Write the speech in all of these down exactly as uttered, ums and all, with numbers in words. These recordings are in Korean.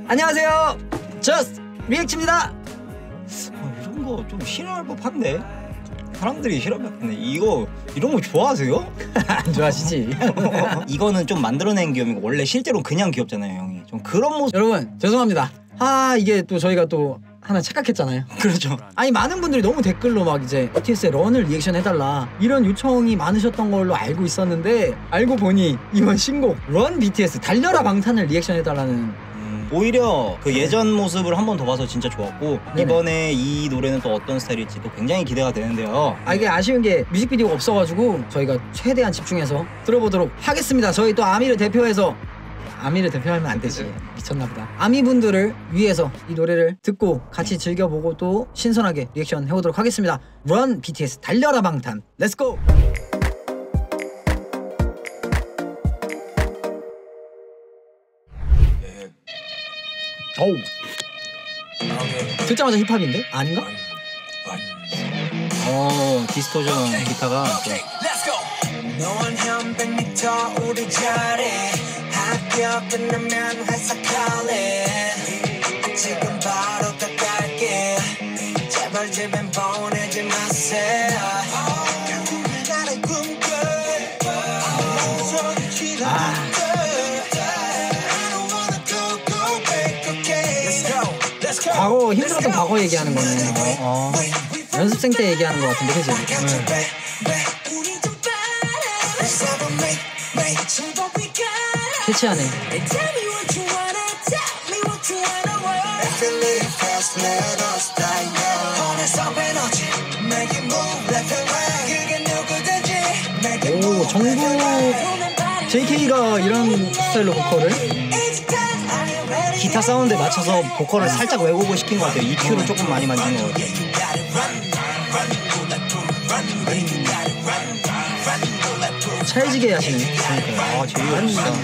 안녕하세요, 저스트 리액츠입니다. 어, 이런 거 좀 싫어할 법한데? 사람들이 싫어할 법한데 이거 이런 거 좋아하세요? 안 좋아하시지? 이거는 좀 만들어낸 귀염이고 원래 실제로 그냥 귀엽잖아요, 형이. 좀 그런 모습. 여러분 죄송합니다. 아 이게 또 저희가 또 하나 착각했잖아요. 그렇죠. 아니 많은 분들이 너무 댓글로 막 이제 비티에스의 런을 리액션 해달라 이런 요청이 많으셨던 걸로 알고 있었는데 알고 보니 이번 신곡 런 비티에스 달려라 방탄을 리액션 해달라는 음, 오히려 그 예전 모습을 한 번 더 봐서 진짜 좋았고 네네. 이번에 이 노래는 또 어떤 스타일일지 또 굉장히 기대가 되는데요. 아 이게 아쉬운 게 뮤직비디오가 없어가지고 저희가 최대한 집중해서 들어보도록 하겠습니다. 저희 또 아미를 대표해서 아미를 대표하면 안 되지. 미쳤나보다. 아미분들을 위해서 이 노래를 듣고 같이 즐겨보고 또 신선하게 리액션 해보도록 하겠습니다. 런 비티에스 달려라 방탄. 렛츠고! 어우 듣자마자 힙합인데? 아닌가? 어 디스토션 기타가 넌 한 백 미터 우리 자리 학교 끝나면 회사 갈래 지금 바로 가갈게 제발 집엔 보내지 마세요 나를 꿈꿔 아. 과거 힘들었던 과거 얘기하는 거는 어, 어. 연습생 때 얘기하는 거 같은데 그치? 응. 캐치하네. 오 정국 제이케이가 이런 스타일로 보컬을 기타 사운드에 맞춰서 보컬을 살짝 왜곡을 시킨 것 같아요. 이큐를 조금 많이 만든 것 같아요. 찰지게 하시네. 그러니까요. 아 제이가 진짜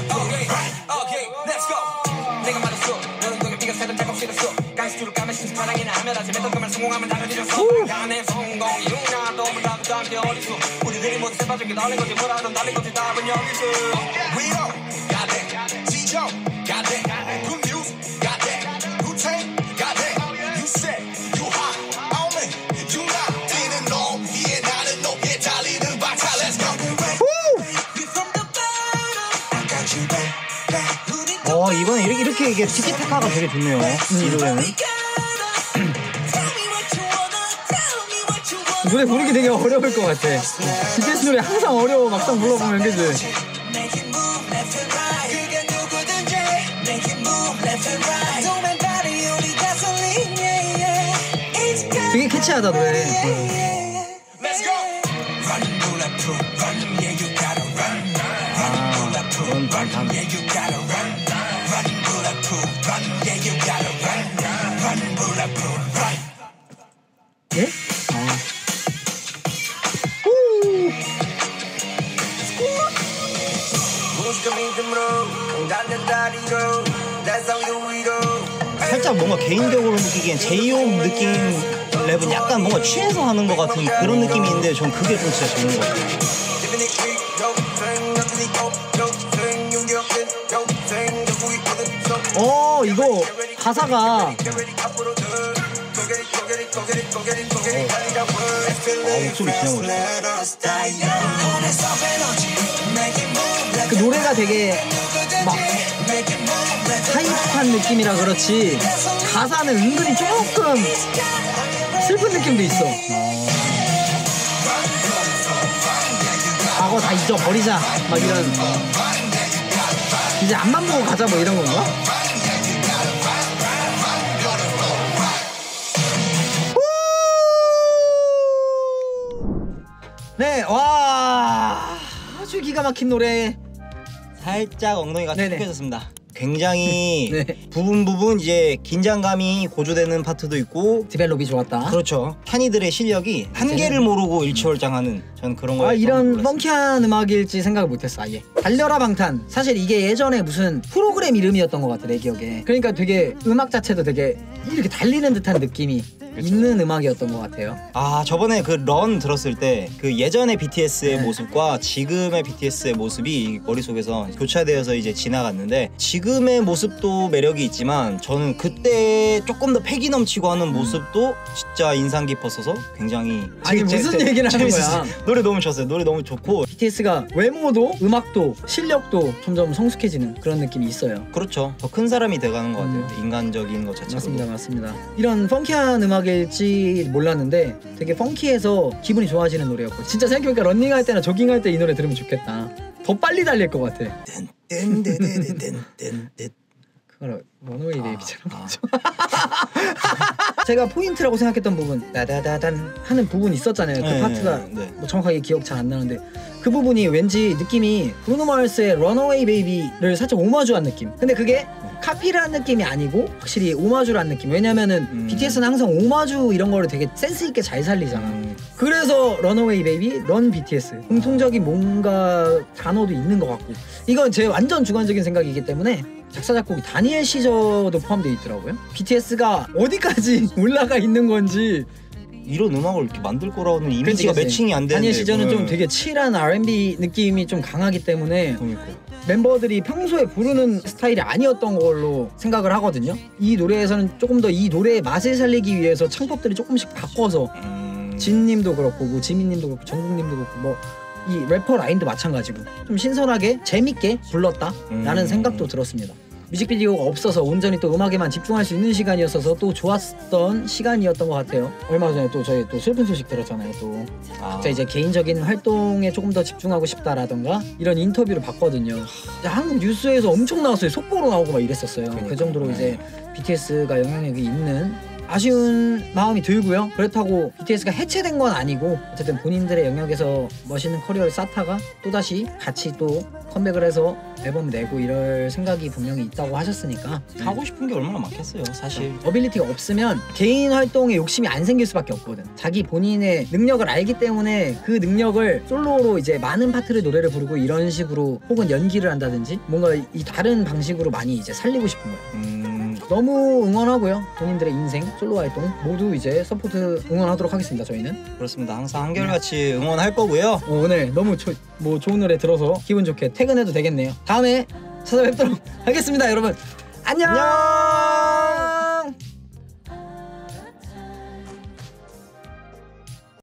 어 이번에 이렇게, 이렇게 이게 티키타카가 되게 좋네요. 음. 이 노래는 노래 부르기 되게 어려울 것 같아. 비티에스 노래 항상 어려워. 막상 불러보면 그지? 되게 캐치하다 노래. 아 그런 방탄. 예? 아. 살짝 뭔가 개인적으로 느끼기엔 제이홉 느낌 랩은 약간 뭔가 취해서 하는 것 같은 그런 느낌이 있는데 전 그게 좀 진짜 좋은 것 같아요. 어 이거 가사가 어, 목소리 진짜 멋있다. 그 노래가 되게 막 하이프한 느낌이라 그렇지 가사는 은근히 조금 슬픈 느낌도 있어. 과거 다 잊어버리자 막 이런 이제 앞만 보고 가자 뭐 이런 건가? 네, 와 아주 기가 막힌 노래. 살짝 엉덩이가 네네. 촉촉해졌습니다. 굉장히 네. 부분 부분 이제 긴장감이 고조되는 파트도 있고 디벨롭이 좋았다. 그렇죠. 칸이들의 실력이 한계를 모르고 일취월장하는 전 그런 거에 아 이런 펑키한 음악일지 생각을 못했어 아예. 달려라 방탄 사실 이게 예전에 무슨 프로그램 이름이었던 것 같아 내 기억에. 그러니까 되게 음악 자체도 되게 이렇게 달리는 듯한 느낌이 있는 음악이었던 것 같아요. 아 저번에 그 런 들었을 때 그 예전의 비티에스의 네. 모습과 지금의 비티에스의 모습이 머릿속에서 교차되어서 이제 지나갔는데 지금의 모습도 매력이 있지만 저는 그때 조금 더 패기 넘치고 하는 모습도 진짜 인상 깊었어서 굉장히 아니, 재- 무슨 재- 얘기를 하는 재밌었어요. 거야. 노래 너무 좋았어요. 노래 너무 좋고 비티에스가 외모도 음악도 실력도 점점 성숙해지는 그런 느낌이 있어요. 그렇죠. 더 큰 사람이 돼가는 것 같아요. 음. 인간적인 것 자체로. 맞습니다, 맞습니다. 이런 펑키한 음악일지 몰랐는데 되게 펑키해서 기분이 좋아지는 노래였고 진짜 생각해보니까 런닝할 때나 조깅할 때 이 노래 들으면 좋겠다. 더 빨리 달릴 것 같아. 뜬뜬뜬뜬뜬뜬. 그걸 런웨이 베이비처럼. 아. 제가 포인트라고 생각했던 부분 따다다단 하는 부분 있었잖아요. 그 네, 파트가 네. 뭐 정확하게 기억 잘 안 나는데 그 부분이 왠지 느낌이 브루노 마르스의 런어웨이 베이비를 살짝 오마주한 느낌. 근데 그게 카피를 한 느낌이 아니고 확실히 오마주를 한 느낌. 왜냐면은 음. 비티에스는 항상 오마주 이런 거를 되게 센스 있게 잘 살리잖아. 음. 그래서 런어웨이 베이비, 런 비티에스 공통적인 뭔가 단어도 있는 것 같고 이건 제 완전 주관적인 생각이기 때문에 작사 작곡이 다니엘 시저도 포함되어 있더라고요. 비티에스가 어디까지 올라가 있는 건지. 이런 음악을 이렇게 만들 거라고는 이미지가 그치, 그치. 매칭이 안 되는데 다니엘 시저는 음. 좀 되게 칠한 알앤비 느낌이 좀 강하기 때문에 그러니까. 멤버들이 평소에 부르는 스타일이 아니었던 걸로 생각을 하거든요. 이 노래에서는 조금 더 이 노래의 맛을 살리기 위해서 창법들을 조금씩 바꿔서 음. 진님도 그렇고 뭐 지민님도 그렇고 정국님도 그렇고 뭐 이 래퍼 라인도 마찬가지고 좀 신선하게 재밌게 불렀다라는 음. 생각도 들었습니다. 뮤직비디오가 없어서 온전히 또 음악에만 집중할 수 있는 시간이었어서 또 좋았던 시간이었던 것 같아요. 얼마 전에 또 저희 또 슬픈 소식 들었잖아요. 또 아. 각자 이제 개인적인 활동에 조금 더 집중하고 싶다라던가 이런 인터뷰를 봤거든요. 한국 뉴스에서 엄청 나왔어요. 속보로 나오고 막 이랬었어요. 그 그러니까. 정도로 이제 비티에스가 영향력이 있는 아쉬운 마음이 들고요. 그렇다고 비티에스가 해체된 건 아니고 어쨌든 본인들의 영역에서 멋있는 커리어를 쌓다가 또다시 같이 또 컴백을 해서 앨범 내고 이럴 생각이 분명히 있다고 하셨으니까 하고 싶은 게 얼마나 많겠어요 사실. 어빌리티가 없으면 개인 활동에 욕심이 안 생길 수밖에 없거든. 자기 본인의 능력을 알기 때문에 그 능력을 솔로로 이제 많은 파트를 노래를 부르고 이런 식으로 혹은 연기를 한다든지 뭔가 이 다른 방식으로 많이 이제 살리고 싶은 거야. 음. 너무 응원하고요. 본인들의 인생 솔로 활동 모두 이제 서포트 응원하도록 하겠습니다. 저희는 그렇습니다. 항상 한결같이 응원할 거고요. 어, 오늘 너무 조, 뭐 좋은 노래 들어서 기분 좋게 퇴근해도 되겠네요. 다음에 찾아뵙도록 하겠습니다. 여러분 안녕. 안녕.